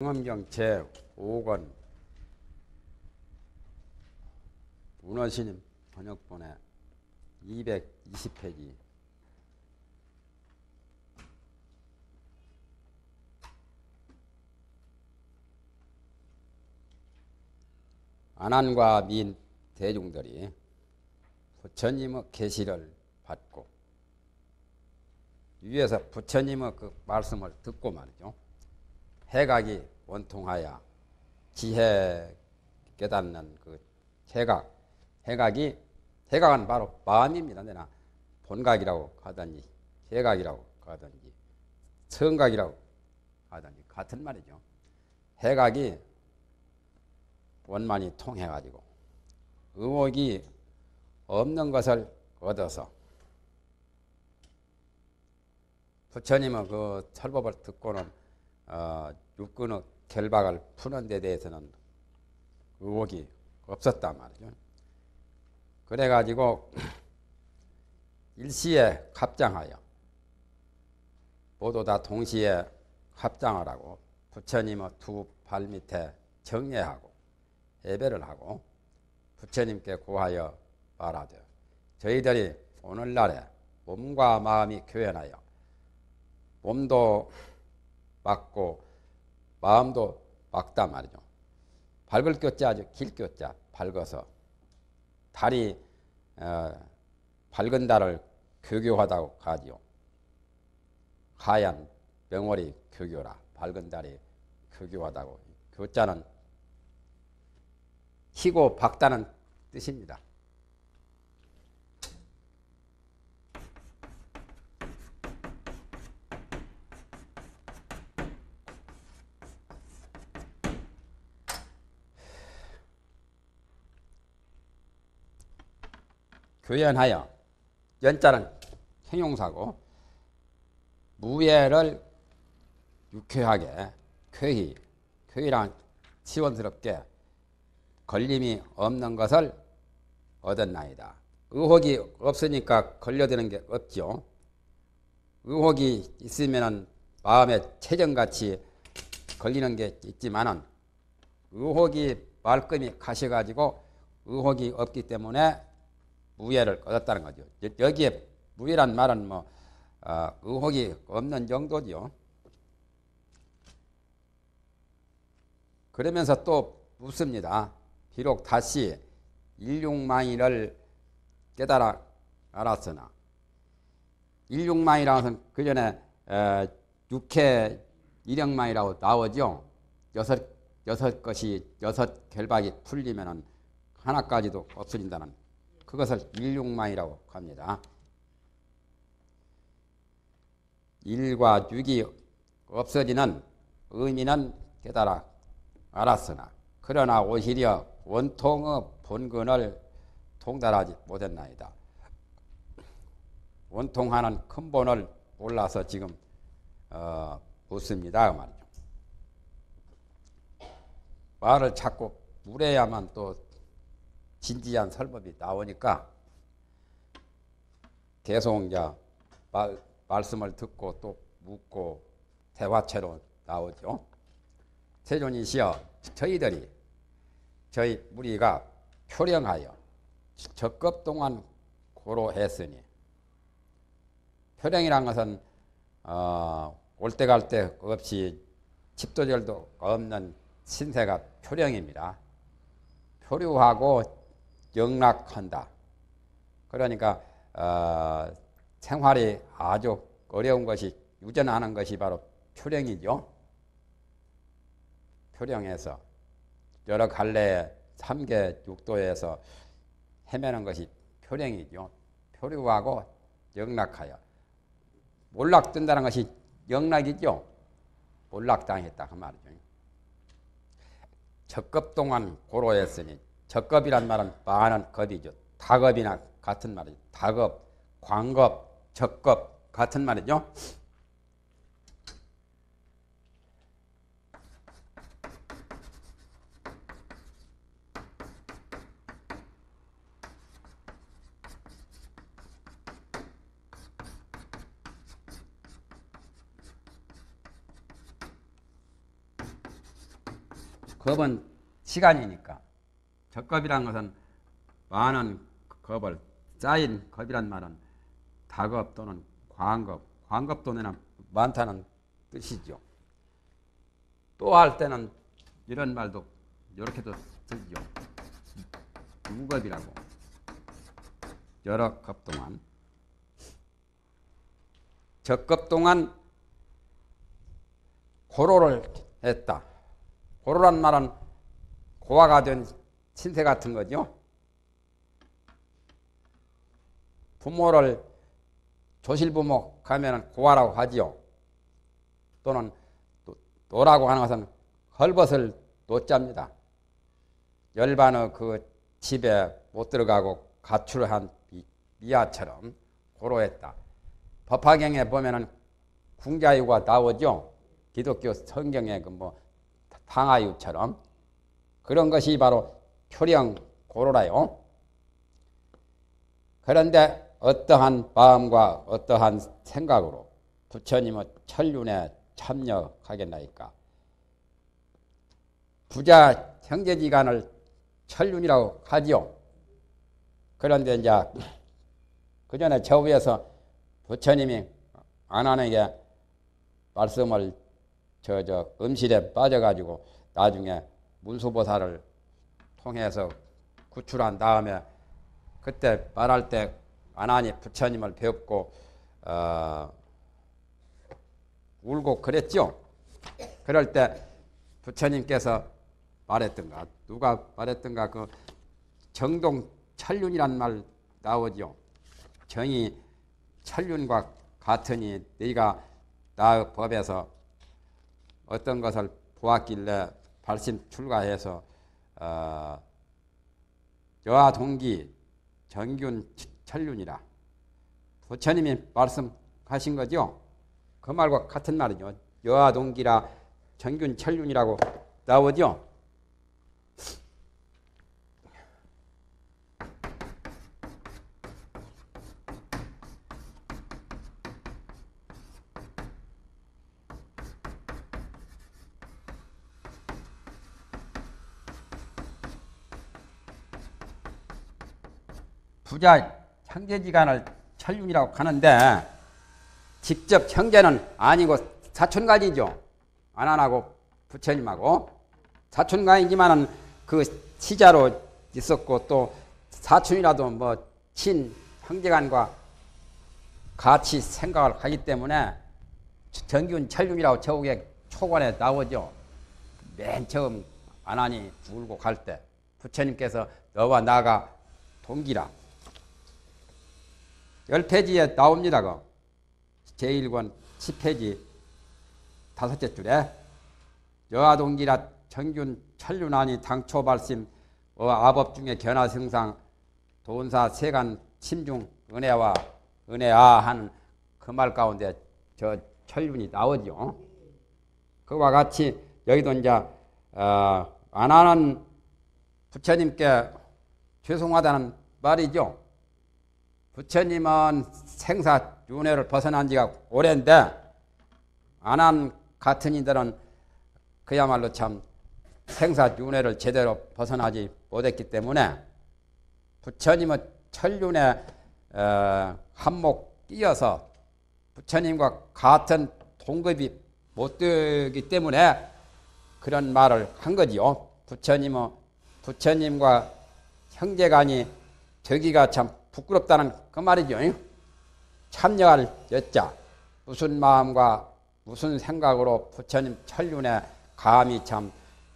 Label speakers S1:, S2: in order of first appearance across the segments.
S1: 정엄경 제5권 문어스님 번역본에 220페이지 안한과 민 대중들이 부처님의 계시를 받고 위에서 부처님의 그 말씀을 듣고 말이죠. 해각이 원통하여 지혜 깨닫는 그 해각은 바로 마음입니다. 내가 본각이라고 하든지 해각이라고 하든지 성각이라고 하든지 같은 말이죠. 해각이 원만히 통해가지고 의혹이 없는 것을 얻어서 부처님의 그 설법을 듣고는 육근의 결박을 푸는 데 대해서는 의혹이 없었단 말이죠. 그래가지고 일시에 합장하여 모두 다 동시에 합장을 하고 부처님의 두 발밑에 정례하고 예배를 하고 부처님께 구하여 말하되 저희들이 오늘날에 몸과 마음이 교연하여 몸도 막고 마음도 막다 말이죠. 밝을 교자 아주 길 교자 밝아서 달이 밝은 달을 교교하다고 하지요. 하얀 명월이 교교라 밝은 달이 교교하다고. 교자는 희고 밝다는 뜻입니다. 교연하여 연자는 형용사고 무예를 유쾌하게 쾌히란 시원스럽게 걸림이 없는 것을 얻었나이다. 의혹이 없으니까 걸려드는 게 없죠. 의혹이 있으면 마음에 체정같이 걸리는 게 있지만은 의혹이 말끔히 가셔가지고 의혹이 없기 때문에 무예를 얻었다는 거죠. 여기에 무예란 말은 의혹이 없는 정도죠. 그러면서 또 묻습니다. 비록 다시 일육만일을 깨달아 알았으나 일육만이라는 것은 그 전에 육해 일영만이라고 나오죠. 여섯 결박이 풀리면은 하나까지도 없어진다는 그것을 일육만이라고 합니다. 일과 육이 없어지는 의미는 깨달아 알았으나 그러나 오히려 원통의 본근을 통달하지 못했나이다. 원통하는 근본을 몰라서 지금 묻습니다. 그 말이죠. 말을 자꾸 물어야만 또 진지한 설법이 나오니까 계속 말씀을 듣고 또 묻고 대화체로 나오죠. 세존이시여 저희 무리가 표령하여 적급 동안 고로했으니 표령이란 것은 올 때 갈 때 없이 집도절도 없는 신세가 표령입니다. 표류하고 영락한다. 그러니까 생활이 아주 어려운 것이 유전하는 것이 바로 표령이죠. 표령해서 여러 갈래의 3계 6도에서 헤매는 것이 표령이죠. 표류하고 영락하여 몰락된다는 것이 영락이죠. 몰락당했다 그 말이죠. 적급 동안 고로했으니 적급이란 말은 많은 겁이죠. 다급이나 같은 말이죠. 다급, 광급, 적급 같은 말이죠. 겁은 시간이니까. 적겁이란 것은 많은 겁을, 쌓인 겁이란 말은 다겁 또는 광겁, 광겁 또는 많다는 뜻이죠. 또 할 때는 이런 말도 이렇게도 쓰죠. 무겁이라고. 여러 겁 동안. 적겁 동안 고로를 했다. 고로란 말은 고아가 된 신세 같은 거죠. 부모를 조실부모 가면 고아라고 하지요. 또는 노라고 하는 것은 헐벗을 노자입니다. 열반의 그 집에 못 들어가고 가출한 미아처럼 고로했다. 법화경에 보면은 궁자유가 나오죠. 기독교 성경에 그 뭐 방아유처럼 그런 것이 바로 표령 고로라요. 그런데 어떠한 마음과 어떠한 생각으로 부처님의 천륜에 참여하겠나이까. 부자 형제지간을 천륜이라고 하지요. 그런데 이제 그 전에 저 위에서 부처님이 안한에게 말씀을 저 음실에 빠져가지고 나중에 문수보살을 통해서 구출한 다음에 그때 말할 때 안한이 부처님을 배웠고 울고 그랬죠. 그럴 때 부처님께서 말했던가 누가 말했던가 그 정동 천륜이란 말 나오죠. 정이 천륜과 같으니 네가 나 법에서 어떤 것을 보았길래 발심 출가해서 여하 동기 정균 천륜이라 부처님이 말씀하신 거죠. 그 말과 같은 말이죠. 여하 동기라 정균 천륜이라고 나오죠. 부자 형제지간을 천륜이라고 하는데 직접 형제는 아니고 사촌간이죠. 안한하고 부처님하고 사촌간이지만은 그 시자로 있었고 또 사촌이라도 뭐 친 형제간과 같이 생각을 하기 때문에 정균 천륜이라고 저국에 초반에 나오죠. 맨 처음 안한이 울고 갈 때 부처님께서 너와 나가 동기라. 10페이지에 나옵니다. 그 제1권 10페이지 5째 줄에 여하동기라 정균 천륜하니 당초 발심 아법 중에 견화승상 도운사 세간 침중 은혜와 은혜아 하는 그 말 가운데 저 천륜이 나오죠. 그와 같이 여기도 이제 안 하는 부처님께 죄송하다는 말이죠. 부처님은 생사윤회를 벗어난 지가 오랜데 안한 같은 이들은 그야말로 참 생사윤회를 제대로 벗어나지 못했기 때문에 부처님은 천륜에 한몫 띄어서 부처님과 같은 동급이 못 되기 때문에 그런 말을 한 거지요. 부처님과 형제간이 되기가 참 부끄럽다는 그 말이죠. 참여할 여자 무슨 마음과 무슨 생각으로 부처님 천륜에 감히 참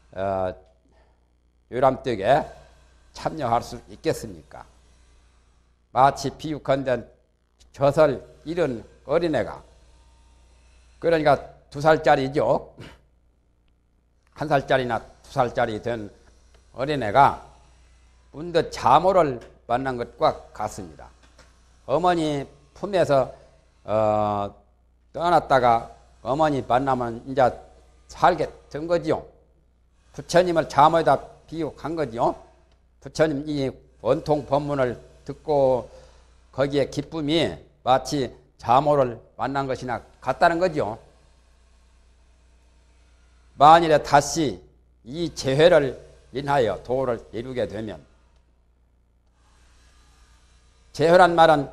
S1: 요람되게 참여할 수 있겠습니까? 마치 비유컨대 젖을 잃은 어린애가 그러니까 2살짜리죠. 1살짜리나 2살짜리 된 어린애가 문득 자모를 만난 것과 같습니다. 어머니 품에서 떠났다가 어머니 만나면 이제 살게 된 거지요. 부처님을 자모에다 비유한 거지요. 부처님 이 원통 법문을 듣고 거기에 기쁨이 마치 자모를 만난 것이나 같다는 거죠. 만일에 다시 이 재회를 인하여 도를 이루게 되면, 재회란 말은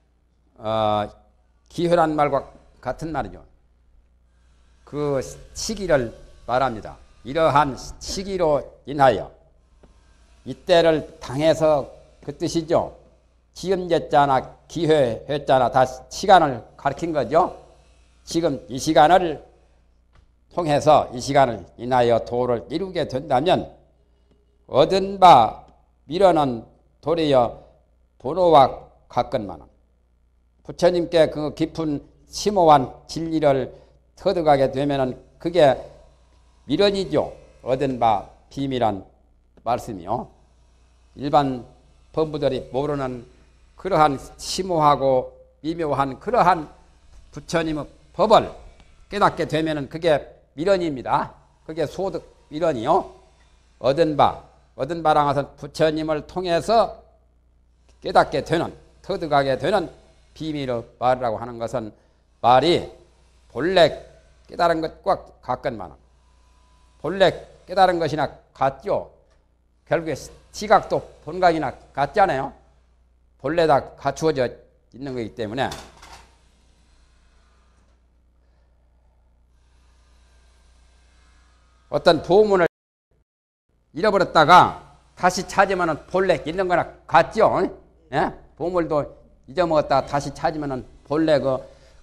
S1: 기회란 말과 같은 말이죠. 그 시기를 말합니다. 이러한 시기로 인하여 이때를 당해서 그 뜻이죠. 지음제자나 기회회자나 다 시간을 가리킨 거죠. 지금 이 시간을 통해서 이 시간을 인하여 도를 이루게 된다면 얻은 바 미련은 도리어 번호와 같건만은 부처님께 그 깊은 심오한 진리를 터득하게 되면은 그게 미련이죠. 얻은 바 비밀한 말씀이요. 일반 범부들이 모르는 그러한 심오하고 미묘한 그러한 부처님의 법을 깨닫게 되면은 그게 미련입니다. 그게 소득 미련이요. 얻은 바랑 것은 부처님을 통해서 깨닫게 되는, 터득하게 되는 비밀의 말이라고 하는 것은 말이 본래 깨달은 것과 같건만은 본래 깨달은 것이나 같죠. 결국에 지각도 본각이나 같잖아요. 본래 다 갖추어져 있는 거기 때문에 어떤 보물을 잃어버렸다가 다시 찾으면 본래 있는 거나 같죠. 예? 보물도 잊어먹었다가 다시 찾으면 본래 그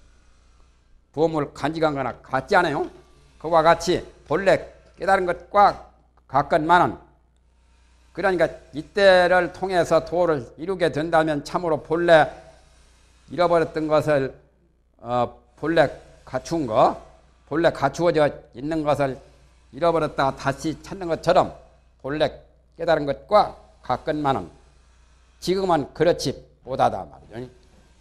S1: 보물 간직한 거나 같지 않아요? 그와 같이 본래 깨달은 것과 같건만은 그러니까 이때를 통해서 도를 이루게 된다면 참으로 본래 잃어버렸던 것을 본래 갖춘 거, 본래 갖추어져 있는 것을 잃어버렸다가 다시 찾는 것처럼 본래 깨달은 것과 같건만은 지금은 그렇지 못하다 말이죠.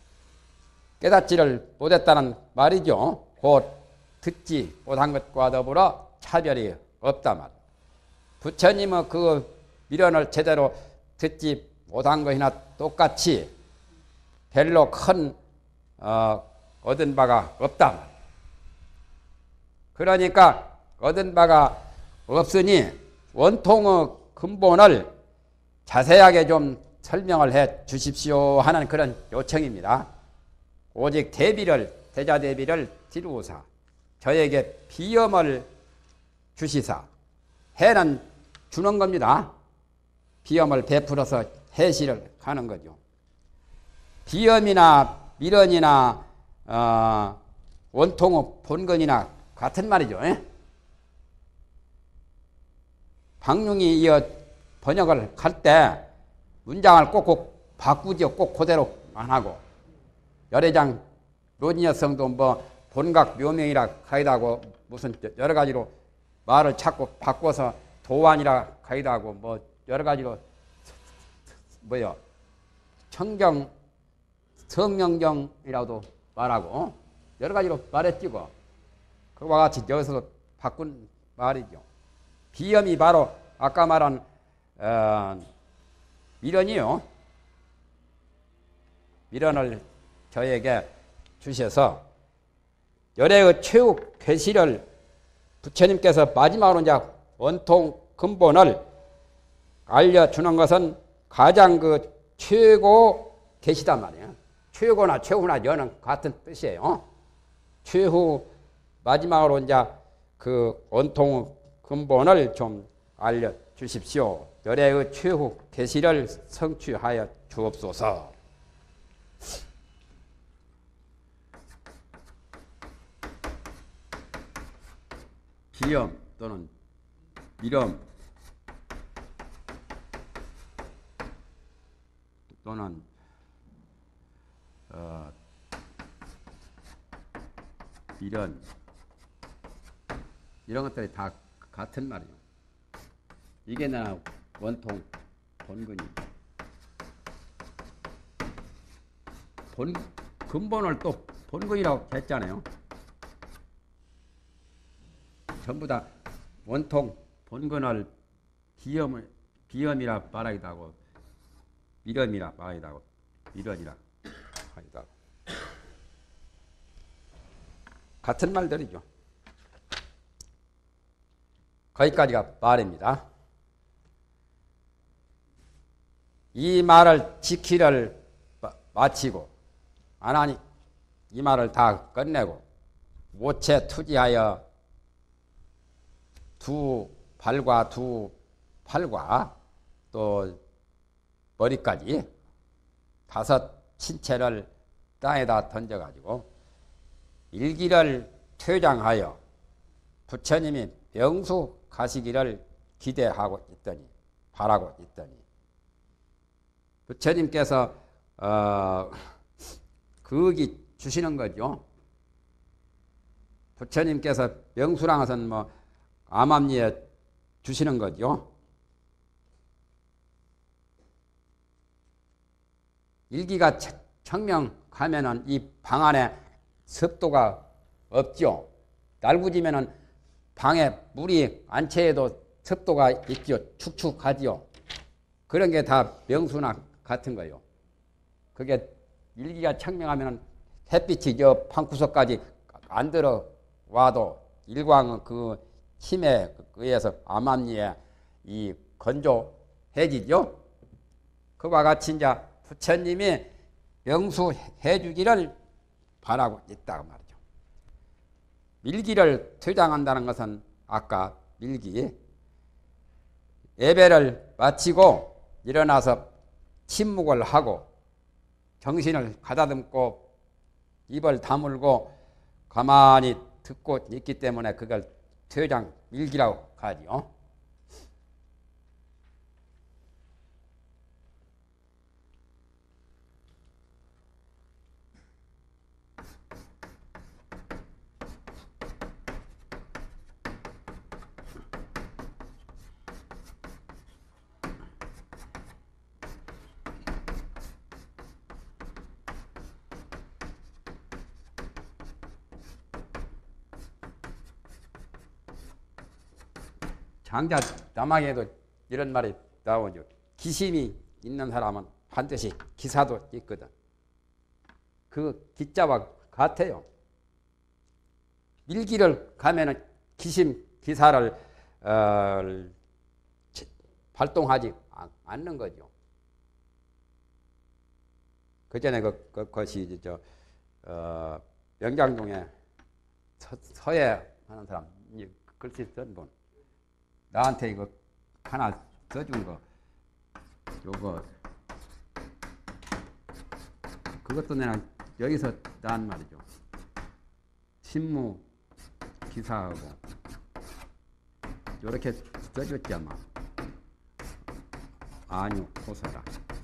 S1: 깨닫지를 못했다는 말이죠. 곧 듣지 못한 것과 더불어 차별이 없다 말. 부처님의 그 미련을 제대로 듣지 못한 것이나 똑같이 별로 큰 얻은 바가 없다 말. 그러니까 얻은 바가 없으니 원통의 근본을 자세하게 좀 설명을 해 주십시오 하는 그런 요청입니다. 오직 대자 대비를 지루사 저에게 비염을 주시사. 해는 주는 겁니다. 비염을 베풀어서 해시를 하는 거죠. 비염이나 미련이나 원통의 본건이나 같은 말이죠. 박융이 이어 번역을 할 때 문장을 꼭꼭 바꾸죠. 꼭 그대로 안 하고. 열애장 논이여성도 뭐 본각 묘명이라 가이다 하고 무슨 여러 가지로 말을 자꾸 바꿔서 도안이라 가이다 하고 뭐 여러 가지로 뭐요 청경 성명경이라고도 말하고 여러 가지로 말했지고 그와 같이 여기서도 바꾼 말이죠. 비염이 바로 아까 말한 미련이요. 미련을 저에게 주셔서 열애의 최후 계시를 부처님께서 마지막으로 이제 원통 근본을 알려주는 것은 가장 그 최고 계시단 말이에요. 최고나 최후나 여는 같은 뜻이에요. 최후 마지막으로 이제 그 원통 근본을 좀 알려주십시오. 열애의 최후 계시를 성취하여 주옵소서. 비염 또는 미련 또는 미련 이런 것들이 다 같은 말이에요. 이게 나 원통 본근입니다. 근본을 또 본근이라고 했잖아요. 전부 다 원통 본근을 비염이라 말하기도 하고 미련이라 말하기도 하고 미련이라 하기도 하고 같은 말들이죠. 거기까지가 말입니다. 이 말을 지키를 마치고 안 하니 이 말을 다 끝내고 모체 투지하여 두 발과 두 팔과 또 머리까지 5 신체를 땅에다 던져가지고 일기를 퇴장하여 부처님이 명수 가시기를 기대하고 있더니 바라고 있더니 부처님께서 거기 주시는 거죠. 부처님께서 명수랑 것은 뭐 암암리에 주시는 거죠. 일기가 청명하면은 이 방 안에 습도가 없죠. 날구지면은 방에 물이 안 채해도 습도가 있죠. 축축하지요. 그런 게 다 명수나 같은 거예요. 그게 일기가 청명하면은 햇빛이 저 방구석까지 안 들어와도 일광 그 힘에 의해서 암암리에 이 건조해지죠. 그와 같이 이제 부처님이 명수해 주기를 바라고 있다 말이죠. 밀기를 퇴장한다는 것은 아까 밀기 예배를 마치고 일어나서 침묵을 하고 정신을 가다듬고 입을 다물고 가만히 듣고 있기 때문에 그걸 퇴장 밀기라고 하지요. 장자 남학에도 이런 말이 나오죠. 기심이 있는 사람은 반드시 기사도 있거든. 그 기자와 같아요. 밀기를 가면은 기심 기사를 발동하지 않는 거죠. 그 전에 그것이 명장동에 서예 하는 사람 글씨 쓴 분. 나한테 이거 하나 써준 거, 요거, 그것도 내가 여기서 난 말이죠. 신무 기사하고, 요렇게 써줬지 아마. 아니요, 호소라.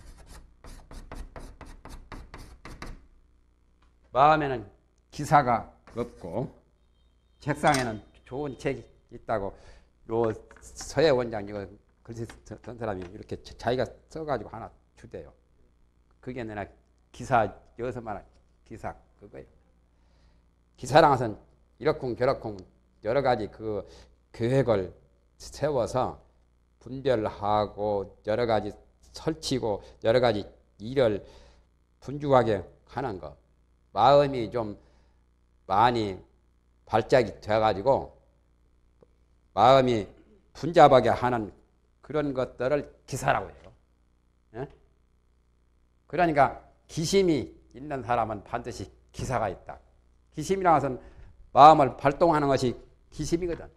S1: 마음에는 기사가 없고, 책상에는 좋은 책이 있다고, 요 서예 원장 이거 글씨 쓴 사람이 이렇게 자기가 써가지고 하나 주대요. 그게 내가 기사 여기서 말한 기사 그거예요. 기사랑 해서는 이렇쿵 저렇쿵 여러 가지 그 계획을 세워서 분별하고 여러 가지 설치고 여러 가지 일을 분주하게 하는 거. 마음이 좀 많이 발작이 돼가지고 마음이 분잡하게 하는 그런 것들을 기사라고 해요. 예? 그러니까 기심이 있는 사람은 반드시 기사가 있다. 기심이라는 것은 마음을 발동하는 것이 기심이거든.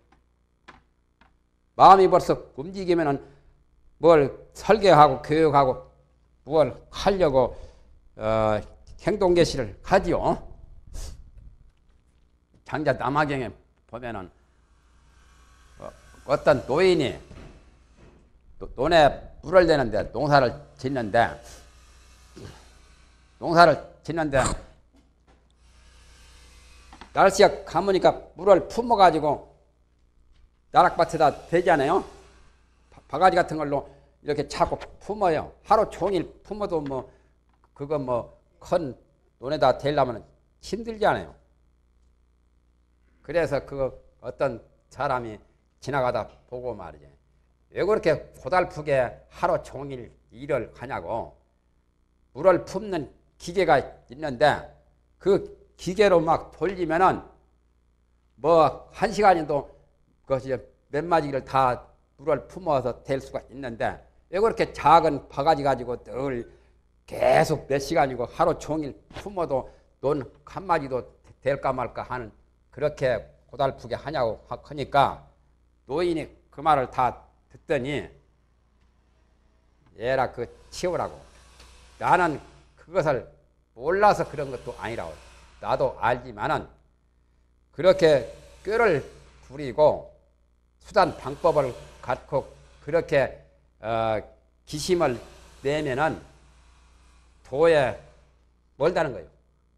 S1: 마음이 벌써 움직이면은 뭘 설계하고 교육하고 뭘 하려고 행동 개시를 하지요. 장자 남화경에 보면은 어떤 노인이 논에 물을 대는데 농사를 짓는데 날씨가 가무니까 물을 품어가지고 나락밭에다 대잖아요. 바가지 같은 걸로 이렇게 차고 품어요. 하루 종일 품어도 뭐 그거 뭐 큰 논에다 대려면 힘들잖아요. 그래서 그 어떤 사람이 지나가다 보고 말이지. 왜 그렇게 고달프게 하루 종일 일을 하냐고. 물을 품는 기계가 있는데 그 기계로 막 돌리면은 뭐 1시간이도 그것이 몇 마디를 다 물을 품어서 댈 수가 있는데 왜 그렇게 작은 바가지 가지고 늘 계속 몇 시간이고 하루 종일 품어도 논 한 마디도 될까 말까 하는 그렇게 고달프게 하냐고 하니까 노인이 그 말을 다 듣더니 얘라 그 치우라고. 나는 그것을 몰라서 그런 것도 아니라고. 나도 알지만은 그렇게 꾀를 부리고 수단 방법을 갖고 그렇게 기심을 내면은 도에 멀다는 거예요.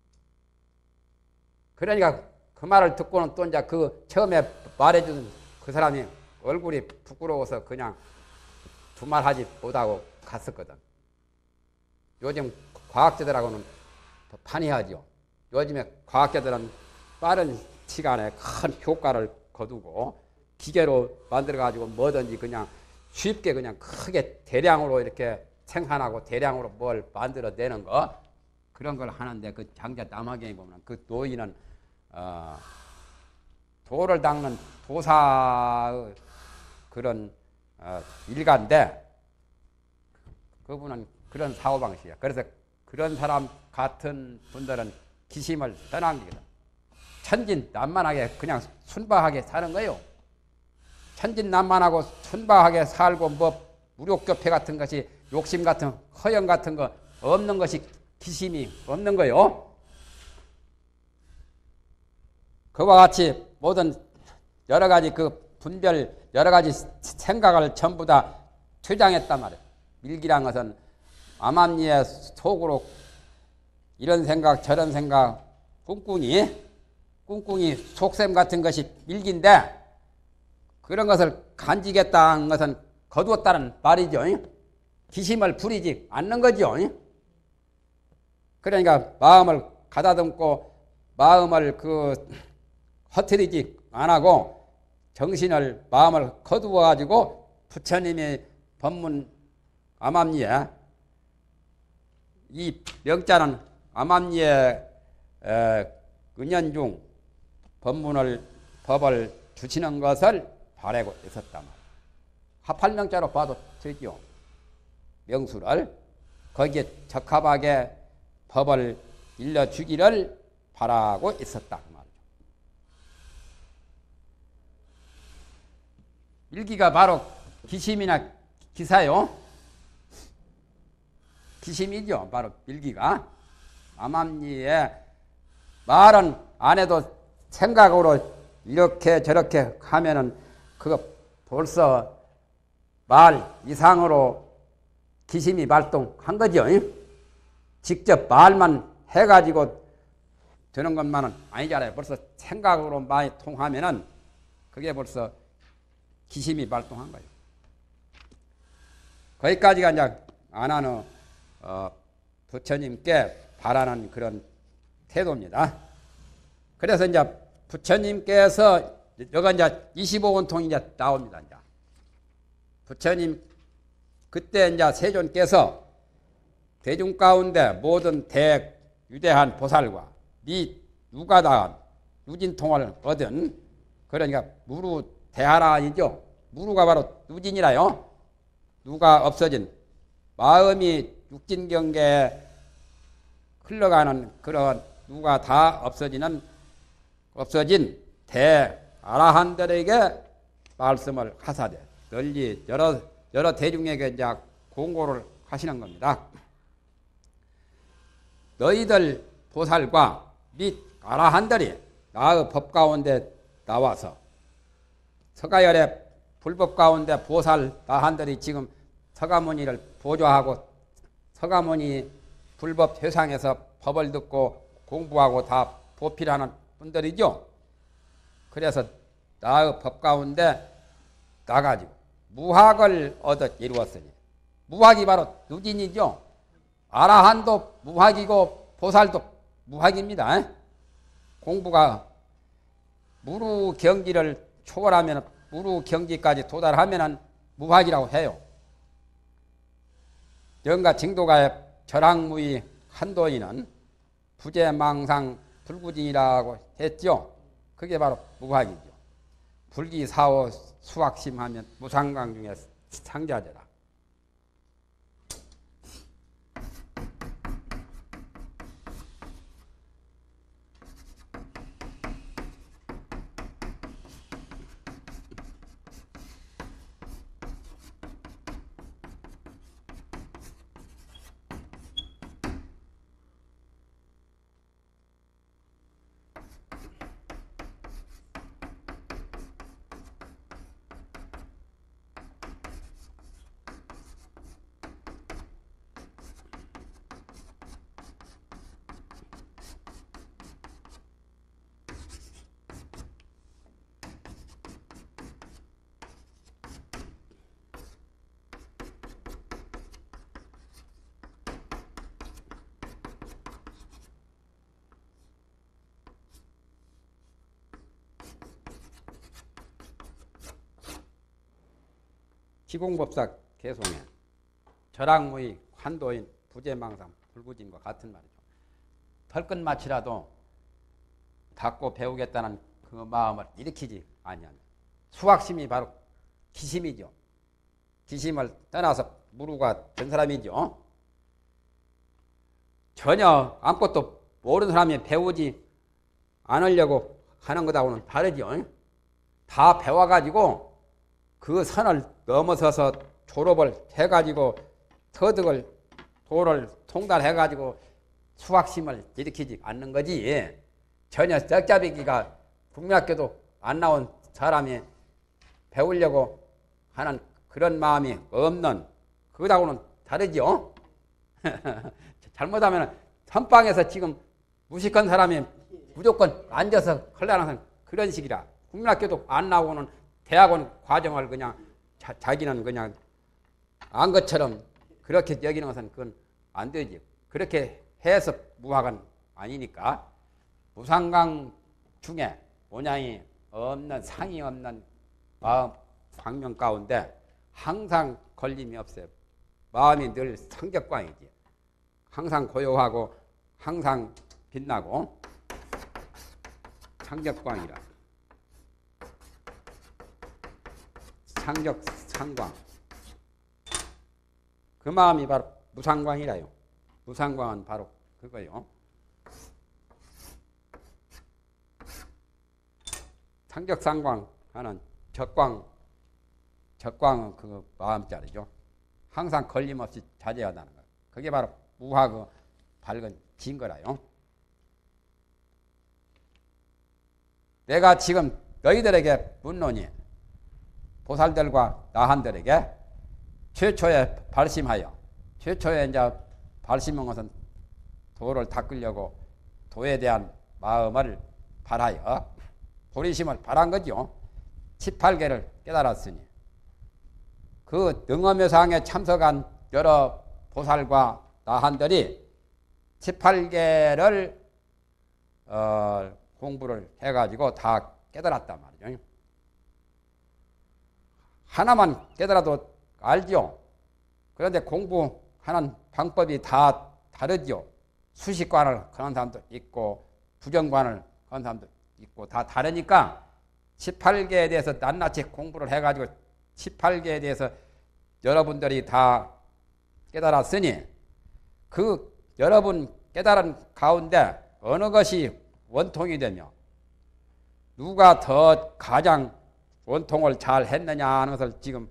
S1: 그러니까 그 말을 듣고는 또 이제 그 처음에 말해준 그 사람이 얼굴이 부끄러워서 그냥 두말하지 못하고 갔었거든. 요즘 과학자들하고는 판이하죠. 요즘에 과학자들은 빠른 시간에 큰 효과를 거두고 기계로 만들어가지고 뭐든지 그냥 쉽게 그냥 크게 대량으로 이렇게 생산하고 대량으로 뭘 만들어내는 거 그런 걸 하는데 그 장자 남하경에 보면 그 노인은 도를 닦는 도사의 그런 일가인데 그분은 그런 사고방식이야. 그래서 그런 사람 같은 분들은 기심을 떠남기거든. 천진난만하게 그냥 순박하게 사는 거예요. 천진난만하고 순박하게 살고 뭐 무력교패 같은 것이 욕심 같은 허영 같은 거 없는 것이 기심이 없는 거요. 그와 같이 모든 여러 가지 그 분별 여러 가지 생각을 전부 다 퇴장했단 말이에요. 밀기란 것은 암암리의 속으로 이런 생각 저런 생각 꿍꿍이 속셈 같은 것이 밀기인데 그런 것을 간지겠다는 것은 거두었다는 말이죠. 기심을 부리지 않는 거죠. 그러니까 마음을 가다듬고 마음을 헛트리지 안 하고 정신을 마음을 거두어 가지고 부처님의 법문 암암리에 이 명자는 암암리에 은연중 법을 주시는 것을 바라고 있었단 말이에요. 합할명자로 봐도 되죠. 명수를 거기에 적합하게 법을 일러주기를 바라고 있었다 그 말이죠. 일기가 바로 기심이나 기사요. 기심이죠. 바로 일기가. 암암리에 말은 안 해도 생각으로 이렇게 저렇게 하면은 그거 벌써 말 이상으로 기심이 발동한 거죠. 직접 말만 해가지고 되는 것만은 아니잖아요. 벌써 생각으로 많이 통하면은 그게 벌써 기심이 발동한 거예요. 거기까지가 이제 안 하는 부처님께 바라는 그런 태도입니다. 그래서 이제 부처님께서 여기 이제 25원통이 이제 나옵니다. 이제 부처님 그때 이제 세존께서 대중 가운데 모든 대유대한 보살과 미 유가다한 유진통을 얻은 그러니까 무루 대하라이죠. 무루가 바로 유진이라요. 누가 없어진 마음이 육진경계에 흘러가는 그런 누가 다 없어진 대아라한들에게 말씀을 하사되 널리 여러 대중에게 이제 공고를 하시는 겁니다. 너희들 보살과 및 아라한들이 나의 법 가운데 나와서 서가열의 불법 가운데 보살 나한들이 지금 서가모니를 보조하고 서가모니 불법 회상에서 법을 듣고 공부하고 다 보필하는 분들이죠. 그래서 나의 법 가운데 나가지고 무학을 얻어 이루었으니 무학이 바로 누진이죠. 아라한도 무학이고 보살도 무학입니다. 공부가 무루경지를 초월하면 무루경지까지 도달하면 무학이라고 해요. 영가 징도가의 절항무의 한도인은 부재망상 불구진이라고 했죠. 그게 바로 무학이죠. 불기사오 수학심하면 무상강 중에 상자제라. 기공법사 개송에 절악무의 환도인 부재망상 불구진과 같은 말이죠. 털끝마치라도 닦고 배우겠다는 그 마음을 일으키지 아니하면 수학심이 바로 기심이죠. 기심을 떠나서 무루가 된 사람이죠. 전혀 아무것도 모르는 사람이 배우지 않으려고 하는 것하고는 다르죠. 다 배워가지고 그 선을 넘어서서 졸업을 해가지고 터득을 도를 통달해가지고 수학심을 일으키지 않는 거지. 전혀 쩍잡이기가 국민학교도 안 나온 사람이 배우려고 하는 그런 마음이 없는 그거하고는 다르죠. 잘못하면 선방에서 지금 무식한 사람이 무조건 앉아서 흘러나가는 그런 식이라. 국민학교도 안 나오는 대학원 과정을 그냥 자기는 그냥 안 것처럼 그렇게 여기는 것은 그건 안 되지. 그렇게 해서 무학은 아니니까 무상강 중에 모양이 없는 상이 없는 마음 광명 가운데 항상 걸림이 없어요. 마음이 늘 상적광이지. 항상 고요하고 항상 빛나고 상적광이라. 상적 상광. 그 마음이 바로 무상광이라요. 무상광은 바로 그거요. 상적 상광 하는 적광은 그 마음자리죠. 항상 걸림없이 자제하다는 거. 그게 바로 무하고 밝은 증거라요. 내가 지금 너희들에게 묻노니 보살들과 나한들에게 최초에 발심하여 최초에 이제 발심한 것은 도를 닦으려고 도에 대한 마음을 발하여 보리심을 발한 거죠. 18개를 깨달았으니 그 능엄여상에 참석한 여러 보살과 나한들이 18개를 공부를 해가지고 다 깨달았단 말이죠. 하나만 깨달아도 알죠. 그런데 공부하는 방법이 다 다르죠. 수식관을 하는 사람도 있고 부정관을 하는 사람도 있고 다 다르니까 18개에 대해서 낱낱이 공부를 해가지고 18개에 대해서 여러분들이 다 깨달았으니 그 여러분 깨달은 가운데 어느 것이 원통이 되며 누가 더 가장 원통을 잘 했느냐 하는 것을 지금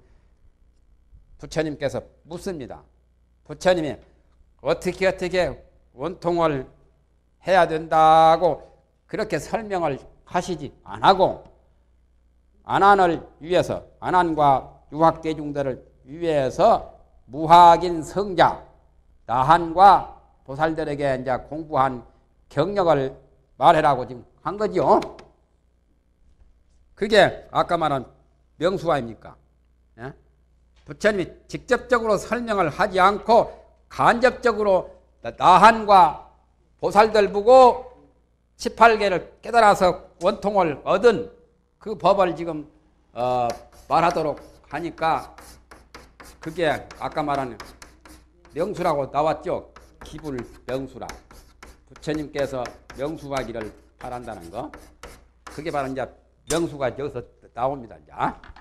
S1: 부처님께서 묻습니다. 부처님이 어떻게 원통을 해야 된다고 그렇게 설명을 하시지 않고 안한을 위해서 안한과 유학대중들을 위해서 무학인 성자 나한과 보살들에게 이제 공부한 경력을 말해라고 지금 한 거죠. 그게 아까 말한 명수 아닙니까? 예? 부처님이 직접적으로 설명을 하지 않고 간접적으로 나한과 보살들 보고 18개를 깨달아서 원통을 얻은 그 법을 지금 말하도록 하니까 그게 아까 말한 명수라고 나왔죠. 기불 명수라. 부처님께서 명수하기를 바란다는 거. 그게 바로 이제 명수가 여기서 나옵니다. 이제.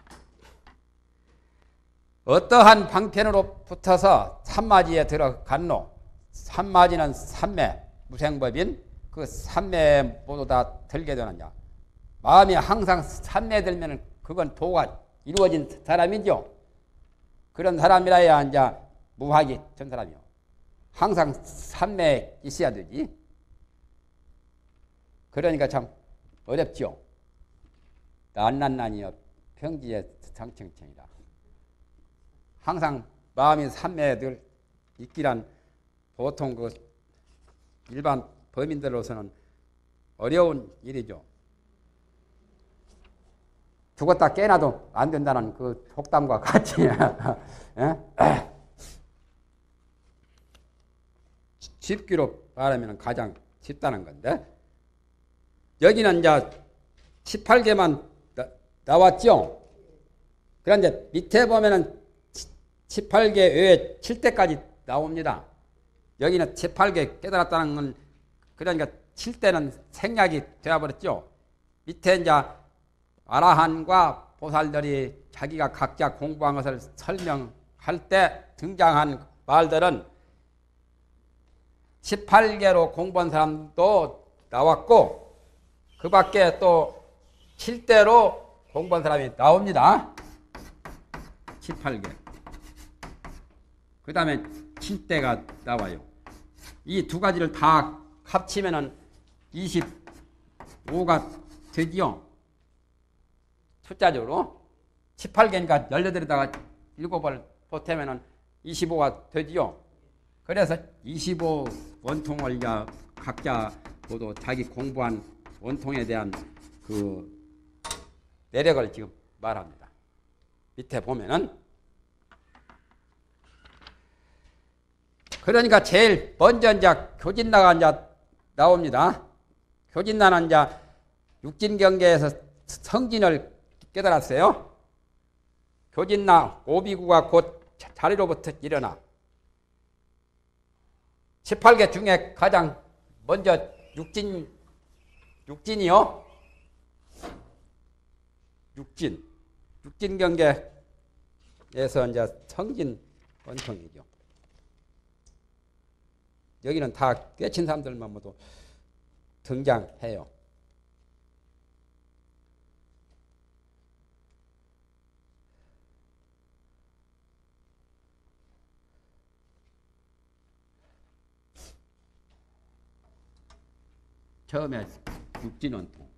S1: 어떠한 방편으로 붙어서 삼마지에 들어갔노? 삼마지는 삼매, 무생법인 그 삼매에 모두 다 들게 되느냐? 마음이 항상 삼매에 들면 그건 도가 이루어진 사람이죠. 그런 사람이라야 이제 무학이 전 사람이요. 항상 삼매에 있어야 되지. 그러니까 참 어렵죠. 난난난이여 평지에 상청청이라. 항상 마음이 삼매에 늘 있기란 보통 그 일반 범인들로서는 어려운 일이죠. 죽었다 깨나도 안 된다는 그 속담과 같이 쉽기로 말하면 가장 쉽다는 건데 여기는 이제 18개만 나왔죠. 그런데 밑에 보면은 18개 외에 7대까지 나옵니다. 여기는 18개 깨달았다는 건 그러니까 7대는 생략이 되어버렸죠. 밑에 이제 아라한과 보살들이 자기가 각자 공부한 것을 설명할 때 등장한 말들은 18개로 공부한 사람도 나왔고 그 밖에 또 7대로 공부한 사람이 나옵니다. 18개. 그 다음에 7대가 나와요. 이 두 가지를 다 합치면은 25가 되지요. 숫자적으로 18개니까 18에다가 7을 보태면은 25가 되지요. 그래서 25 원통을 각자 모두 자기 공부한 원통에 대한 그 내력을 지금 말합니다. 밑에 보면은 그러니까 제일 먼저 이제 교진나가 이제 나옵니다. 교진나는 이제 육진경계에서 성진을 깨달았어요. 교진나 오비구가 곧 자리로부터 일어나 18개 중에 가장 먼저 육진이요. 육진경계에서 이제 성진 원통이죠. 여기는 다 깨친 사람들만 모두 등장해요. 처음에 육진원통.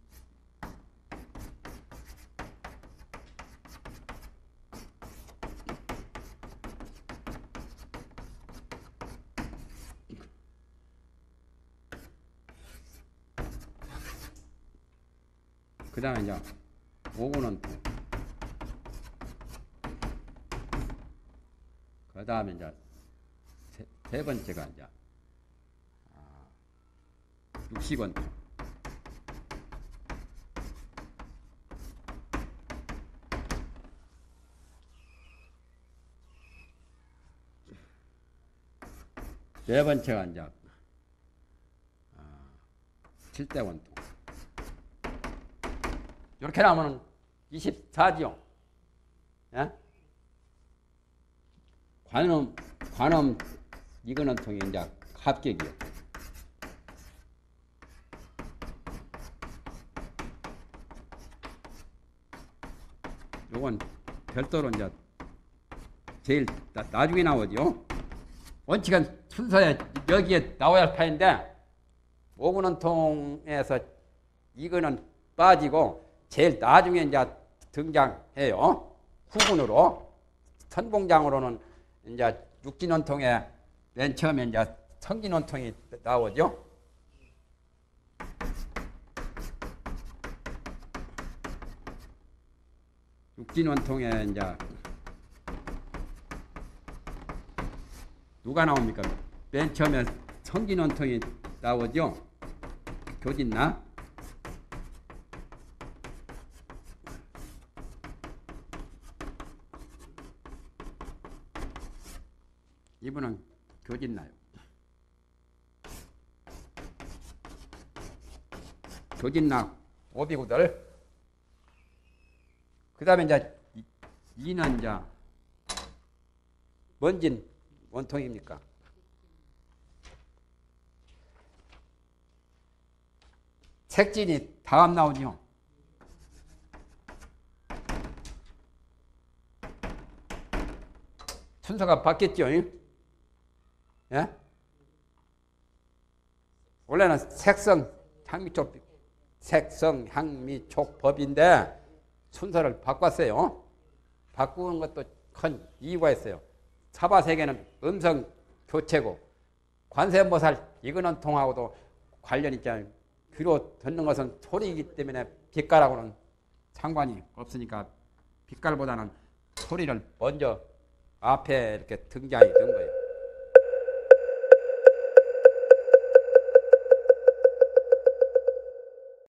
S1: 그 다음에 이제 오군원통. 그 다음에 이제 세 번째가 이제 육식원통. 네 번째가 이제 7대원통. 이렇게 나오면 24지요. 예? 관음 이거는 통이 이제 합격이요. 요건 별도로 이제 제일 나중에 나오죠. 원칙은 순서에 여기에 나와야 할 판인데 오분원통에서 이거는 빠지고 제일 나중에 이제 등장해요. 후군으로. 선봉장으로는 이제 육진원통에 맨 처음에 이제 성진원통이 나오죠. 육진원통에 이제 누가 나옵니까? 맨 처음에 성진원통이 나오죠. 교진나. 이분은 교진나요. 교진나 오비구들 그 다음에 이제 이는 이제 뭔진 원통입니까? 색진이 다음 나오죠. 순서가 바뀌었죠. 예? 원래는 색성, 향미촉, 색성, 향미촉 법인데 순서를 바꿨어요. 바꾸는 것도 큰 이유가 있어요. 사바세계는 음성 교체고 관세음보살 이거는 통하고도 관련이 있잖아요. 귀로 듣는 것은 소리이기 때문에 빛깔하고는 상관이 없으니까 빛깔보다는 소리를 먼저 앞에 이렇게 등장이 된